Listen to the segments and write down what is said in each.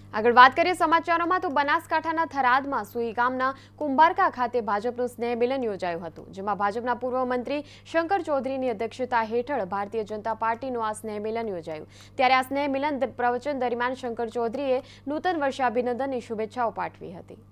આગળ વાત કરીએ સમાચારોમાં તો બનાસકાંઠાના થરાદમાં સુઈ ગામના કુંભારકા ખાતે ભાજપનું સ્નેહ મિલન યોજાયું હતું, જેમાં ભાજપના પૂર્વ મંત્રી શંકર ચૌધરીની અધ્યક્ષતા હેઠળ ભારતીય જનતા પાર્ટીનું આ સ્નેહ મિલન યોજાયું। ત્યારે આ સ્નેહ મિલન પ્રવચન દરમિયાન શંકર ચૌધરીએ નૂતન વર્ષાભિનંદનની શુભેચ્છાઓ પાઠવી હતી।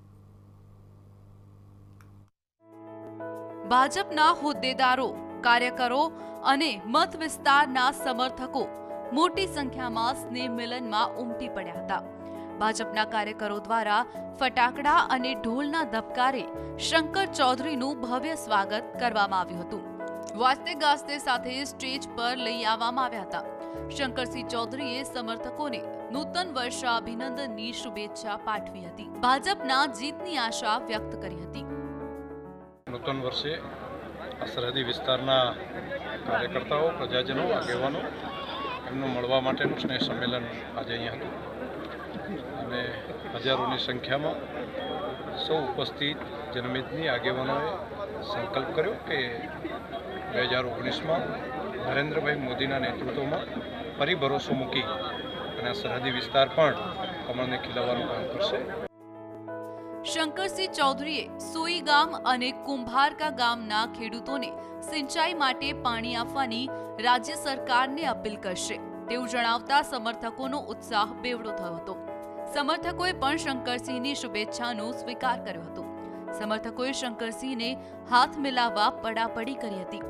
ભાજપના હોદ્દેદારો, કાર્યકરો અને મત વિસ્તારના સમર્થકો મોટી સંખ્યામાં સ્નેહ મિલનમાં ઉમટી પડ્યા હતા। ભાજપના કાર્યકરો દ્વારા ફટાકડા અને ઢોલના ધબકારે શંકર ચૌધરીનું ભવ્ય સ્વાગત કરવામાં આવ્યું હતું। વાજતે ગાજતે સાથે સ્ટેજ પર લઈ આવવામાં આવ્યા હતા। શંકરસિંહ ચૌધરીએ સમર્થકોને નૂતન વર્ષાભિનંદનની શુભેચ્છા પાઠવી હતી। ભાજપના જીતની આશા વ્યક્ત કરી હતી। નૂતન વર્ષે સરહદી વિસ્તારના કાર્યકર્તાઓ, પ્રજાજનો, આગેવાનો એમનું મળવા માટેનું સ્નેહ સંમેલન આજે અહીંયા હતું અને હજારોની સંખ્યામાં સૌ ઉપસ્થિત જનમેદની આગેવાનોએ સંકલ્પ કર્યો કે 2019માં નરેન્દ્રભાઈ મોદીના નેતૃત્વમાં ફરી ભરોસો મૂકી અને સરહદી વિસ્તાર પણ કમળને ખીલવવાનું કામ કરશે। શંકરસિંહ ચૌધરીએ સોઈ ગામ અને કુંભારકા ગામના ખેડૂતોને સિંચાઈ માટે પાણી આપવાની રાજ્ય સરકારને અપીલ કરશે તેવું જણાવતા સમર્થકોનો ઉત્સાહ બેવડો થયો હતો। સમર્થકોએ પણ શંકરસિંહની શુભેચ્છાનો સ્વીકાર કર્યો હતો। સમર્થકોએ શંકરસિંહને હાથ મિલાવવા પડાપડી કરી હતી।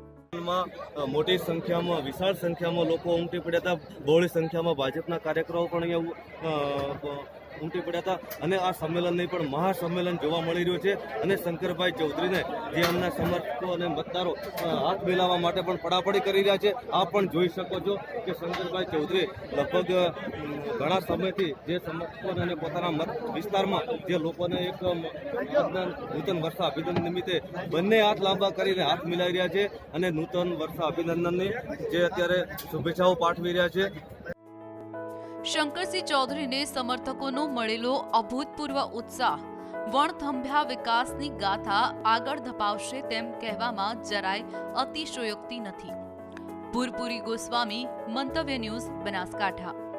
મોટી સંખ્યામાં, વિશાળ સંખ્યામાં લોકો ઉમટી પડ્યા હતા। બહોળી સંખ્યામાં ભાજપના કાર્યકરો પણ અહીંયા ઉમટી પડ્યા હતા અને આ સંમેલનને પણ મહાસંમેલન જોવા મળી રહ્યું છે અને શંકરભાઈ ચૌધરીને જે એમના સમર્થકો અને મતદારો હાથ મિલાવવા માટે પણ પડાપડી કરી રહ્યા છે। આ પણ જોઈ શકો છો કે શંકરભાઈ ચૌધરી લગભગ ઘણા સમયથી જે સમર્થકોને અને પોતાના મત વિસ્તારમાં જે લોકોને એક નૂતન વર્ષા અભિનંદન નિમિત્તે બંને હાથ લાંબા કરીને હાથ મિલાવી રહ્યા છે અને નૂતન વર્ષા અભિનંદનની જે અત્યારે શુભેચ્છાઓ પાઠવી રહ્યા છે। શંકરસિંહ ચૌધરીને સમર્થકોનો મળેલો અભૂતપૂર્વ ઉત્સાહ વણથંભ્યા વિકાસની ગાથા આગળ ધપાવશે તેમ કહેવામાં જરાય અતિશયોક્તિ નથી। ભૂરપુરી ગોસ્વામી, મંતવ્ય ન્યૂઝ, બનાસકાંઠા।